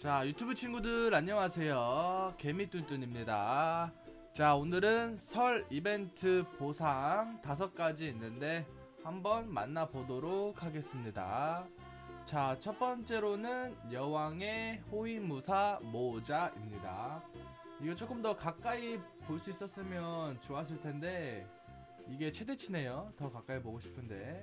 자, 유튜브 친구들 안녕하세요. 개미뚠뚠입니다. 자, 오늘은 설 이벤트 보상 5가지 있는데 한번 만나보도록 하겠습니다. 자, 첫 번째로는 여왕의 호위무사 모자입니다. 이거 조금 더 가까이 볼 수 있었으면 좋았을 텐데 이게 최대치네요. 더 가까이 보고 싶은데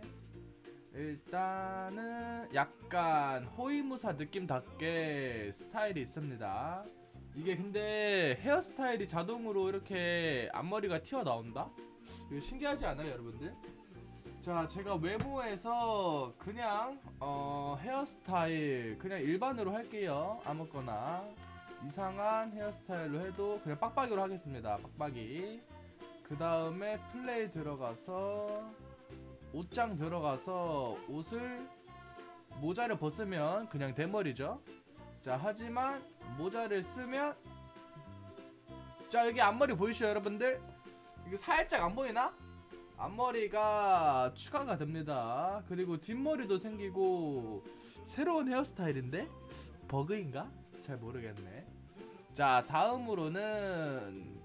일단은 약간 호위무사 느낌답게 스타일이 있습니다. 이게 근데 헤어스타일이 자동으로 이렇게 앞머리가 튀어나온다? 이거 신기하지 않아요 여러분들? 자, 제가 외모에서 그냥 헤어스타일 그냥 일반으로 할게요. 아무거나 이상한 헤어스타일로 해도 그냥 빡빡이로 하겠습니다. 빡빡이. 그 다음에 플레이 들어가서 옷장 들어가서 옷을 모자를 벗으면 그냥 대머리죠. 자, 하지만 모자를 쓰면 자, 여기 앞머리 보이시죠 여러분들? 이거 살짝 안 보이나? 앞머리가 추가가 됩니다. 그리고 뒷머리도 생기고 새로운 헤어스타일인데? 버그인가? 잘 모르겠네. 자, 다음으로는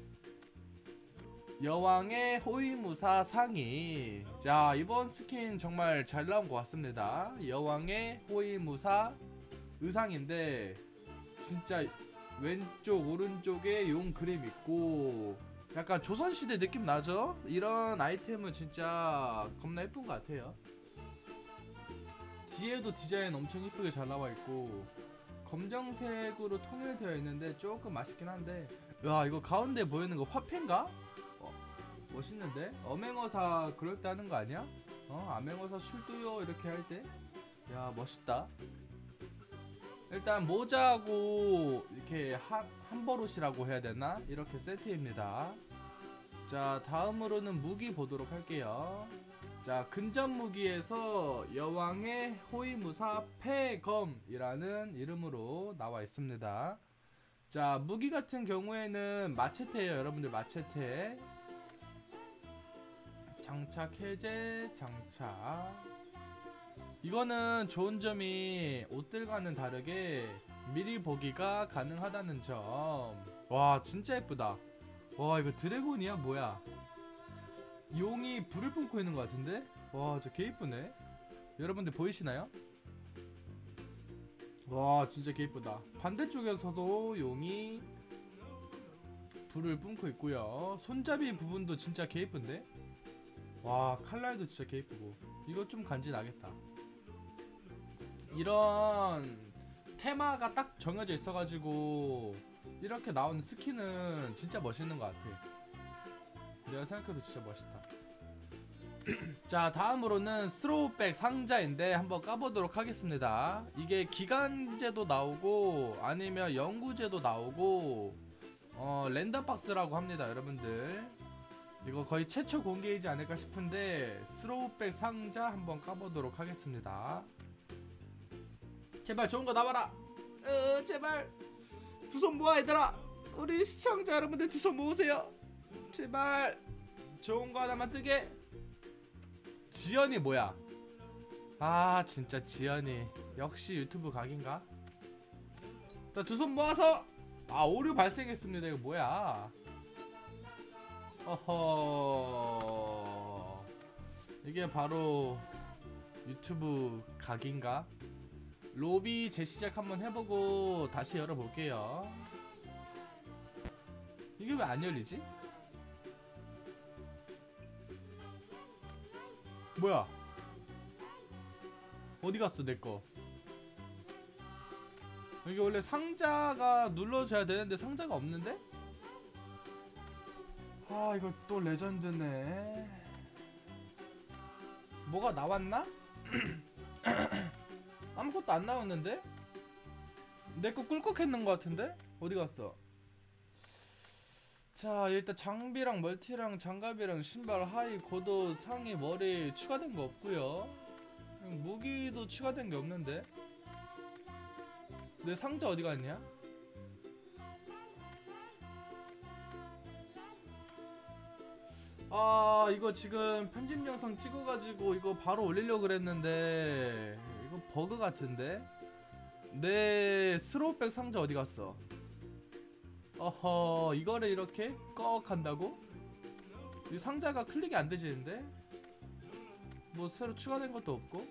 여왕의 호위무사 상의. 자, 이번 스킨 정말 잘 나온 것 같습니다. 여왕의 호위무사 의상인데 진짜 왼쪽 오른쪽에 용 그림 있고 약간 조선시대 느낌 나죠? 이런 아이템은 진짜 겁나 예쁜 것 같아요. 뒤에도 디자인 엄청 이쁘게 잘 나와 있고 검정색으로 통일되어 있는데 조금 아쉽긴 한데, 야, 이거 가운데 보이는 거 화폐인가? 멋있는데? 엄행어사 그럴 때 하는 거 아니야? 암행어사 슐도요 이렇게 할 때? 야, 멋있다. 일단 모자하고 이렇게 한버릇이라고 해야 되나? 이렇게 세트입니다. 자, 다음으로는 무기 보도록 할게요. 자, 근접 무기에서 여왕의 호위무사 패검이라는 이름으로 나와 있습니다. 자, 무기 같은 경우에는 마체테예요 여러분들. 마체테 장착 해제 장착. 이거는 좋은 점이 옷들과는 다르게 미리 보기가 가능하다는 점. 와, 진짜 예쁘다. 와, 이거 드래곤이야 뭐야? 용이 불을 뿜고 있는 것 같은데? 와, 저 개 이쁘네. 여러분들 보이시나요? 와, 진짜 개 이쁘다. 반대쪽에서도 용이 불을 뿜고 있고요. 손잡이 부분도 진짜 개 이쁜데? 와, 칼날도 진짜 개 이쁘고. 이거 좀 간지나겠다. 이런 테마가 딱 정해져 있어가지고 이렇게 나오는 스킨은 진짜 멋있는 것 같아. 내가 생각해도 진짜 멋있다. 자, 다음으로는 스로우백 상자인데 한번 까보도록 하겠습니다. 이게 기간제도 나오고 아니면 연구제도 나오고 랜덤박스라고 합니다 여러분들. 이거 거의 최초 공개이지 않을까 싶은데 스로우백 상자 한번 까보도록 하겠습니다. 제발 좋은거 나와라. 제발 두 손 모아 얘들아. 우리 시청자 여러분들 두 손 모으세요. 제발 좋은거 하나만 뜨게. 지연이 뭐야? 아, 진짜 지연이 역시 유튜브 각인가? 자, 두 손 모아서. 아, 오류 발생했습니다. 이거 뭐야? 어허, 이게 바로 유튜브 각인가? 로비 재시작 한번 해보고 다시 열어볼게요. 이게 왜 안 열리지? 뭐야? 어디 갔어 내꺼? 여기 원래 상자가 눌러줘야 되는데 상자가 없는데? 아, 이거 또 레전드네. 뭐가 나왔나? 아무것도 안 나왔는데? 내거 꿀꺽했는 것 같은데? 어디 갔어? 자, 일단 장비랑 멀티랑 장갑이랑 신발 하이 겉옷 상의 머리 추가된 거 없고요. 무기도 추가된 게 없는데? 내 상자 어디 갔냐? 아, 이거 지금 편집 영상 찍어가지고 이거 바로 올리려고 그랬는데 이거 버그 같은데? 내 스로우백 상자 어디 갔어? 어허, 이거를 이렇게 꺽 한다고? 이 상자가 클릭이 안 되지는데? 뭐 새로 추가된 것도 없고?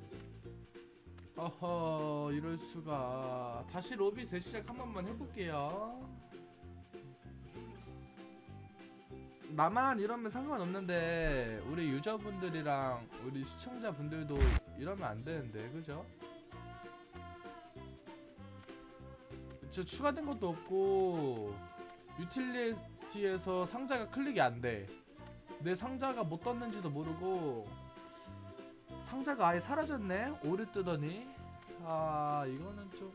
어허, 이럴 수가. 다시 로비 재시작 한 번만 해볼게요. 나만 이러면 상관없는데 우리 유저분들이랑 우리 시청자분들도 이러면 안 되는데, 그죠? 저 추가된 것도 없고 유틸리티에서 상자가 클릭이 안 돼. 내 상자가 못 떴는지도 모르고 상자가 아예 사라졌네? 오래 뜨더니. 아, 이거는 좀...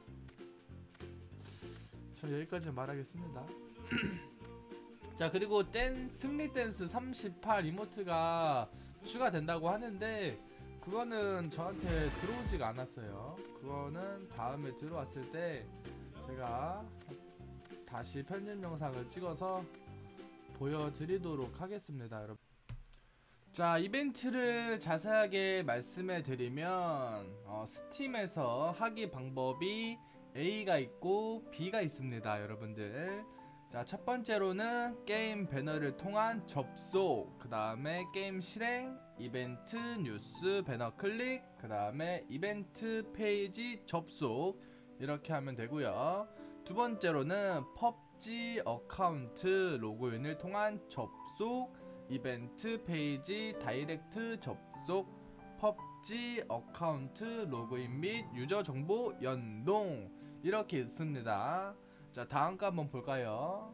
저 여기까지 말하겠습니다. 자, 그리고 승리 댄스 38 이모트가 추가된다고 하는데 그거는 저한테 들어오지가 않았어요. 그거는 다음에 들어왔을 때 제가 다시 편집 영상을 찍어서 보여드리도록 하겠습니다, 여러분. 자, 이벤트를 자세하게 말씀해 드리면 스팀에서 하기 방법이 A가 있고 B가 있습니다, 여러분들. 자, 첫 번째로는 게임 배너를 통한 접속, 그 다음에 게임 실행, 이벤트 뉴스 배너 클릭, 그 다음에 이벤트 페이지 접속, 이렇게 하면 되고요. 두 번째로는 PUBG 어카운트 로그인을 통한 접속, 이벤트 페이지 다이렉트 접속, PUBG 어카운트 로그인 및 유저 정보 연동, 이렇게 있습니다. 자, 다음 거 한번 볼까요?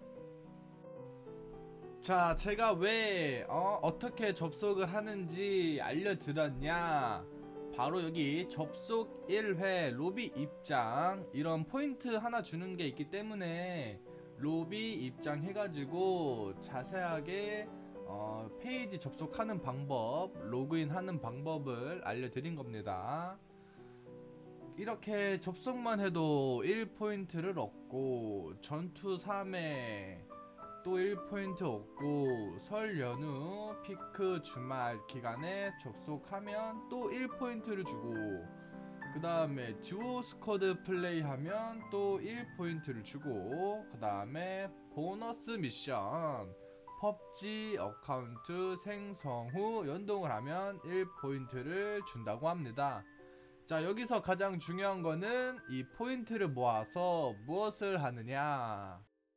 자, 제가 왜 어떻게 접속을 하는지 알려드렸냐. 바로 여기 접속 1회 로비 입장, 이런 포인트 하나 주는 게 있기 때문에 로비 입장 해가지고 자세하게 페이지 접속하는 방법, 로그인 하는 방법을 알려드린 겁니다. 이렇게 접속만 해도 1포인트를 얻고, 전투 3회 또 1포인트 얻고, 설 연휴 피크 주말 기간에 접속하면 또 1포인트를 주고, 그 다음에 듀오 스쿼드 플레이하면 또 1포인트를 주고, 그 다음에 보너스 미션 PUBG 어카운트 생성 후 연동을 하면 1포인트를 준다고 합니다. 자, 여기서 가장 중요한 거는 이 포인트를 모아서 무엇을 하느냐.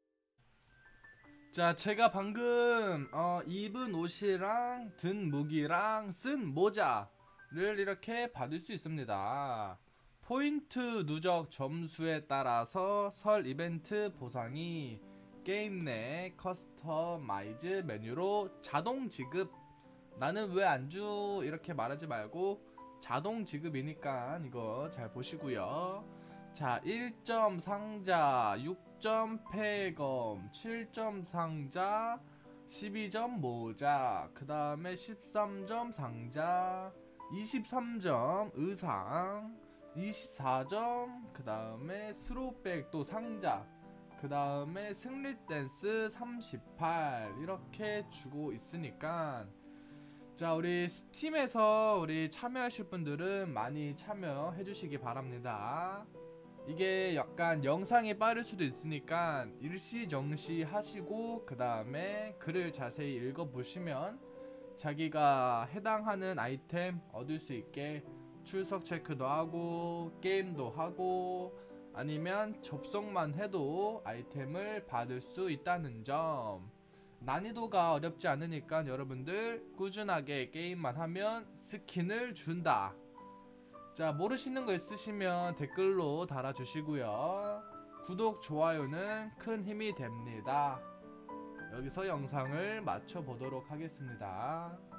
자, 제가 방금 입은 옷이랑 든 무기랑 쓴 모자를 이렇게 받을 수 있습니다. 포인트 누적 점수에 따라서 설 이벤트 보상이 게임 내 커스터마이즈 메뉴로 자동 지급. 나는 왜 안 주? 이렇게 말하지 말고 자동 지급이니까 이거 잘 보시고요. 자, 1점 상자, 6점 폐검, 7점 상자, 12점 모자, 그 다음에 13점 상자, 23점 의상, 24점, 그 다음에 스로백 또 상자, 그 다음에 승리 댄스 38, 이렇게 주고 있으니까, 자, 우리 스팀에서 우리 참여하실 분들은 많이 참여해 주시기 바랍니다. 이게 약간 영상이 빠를 수도 있으니까 일시정시 하시고 그 다음에 글을 자세히 읽어보시면 자기가 해당하는 아이템 얻을 수 있게 출석 체크도 하고 게임도 하고 아니면 접속만 해도 아이템을 받을 수 있다는 점. 난이도가 어렵지 않으니까 여러분들 꾸준하게 게임만 하면 스킨을 준다. 자, 모르시는 거 있으시면 댓글로 달아주시고요. 구독, 좋아요는 큰 힘이 됩니다. 여기서 영상을 마쳐보도록 하겠습니다.